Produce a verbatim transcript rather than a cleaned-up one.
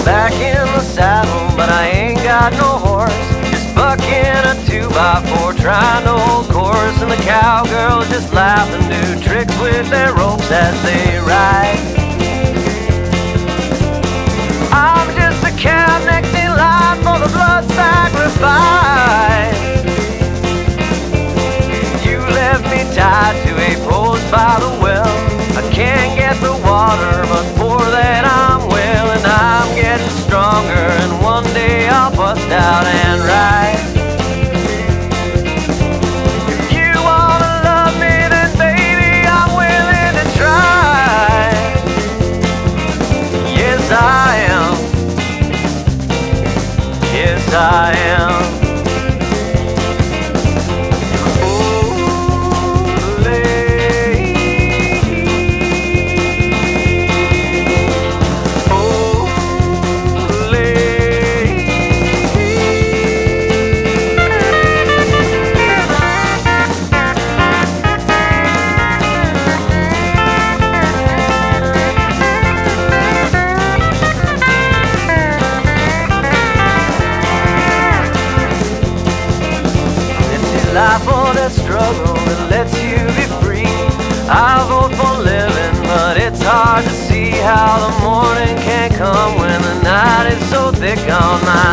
back in the saddle, but I ain't got no horse. Just bucking a two by four, trying to hold course, and the cowgirls just laugh and do tricks with their ropes as they ride. I'm just a cow next in line for the blood sacrifice. You left me tied to a post by the well. I can't get the water, but for that I'm well, and I'm getting stronger, and one day I'll bust out and ride. If you wanna love me, then baby, I'm willing to try. Yes, I am. Yes, I am. Life or that struggle that lets you be free. I vote for living, but it's hard to see how the morning can come when the night is so thick on my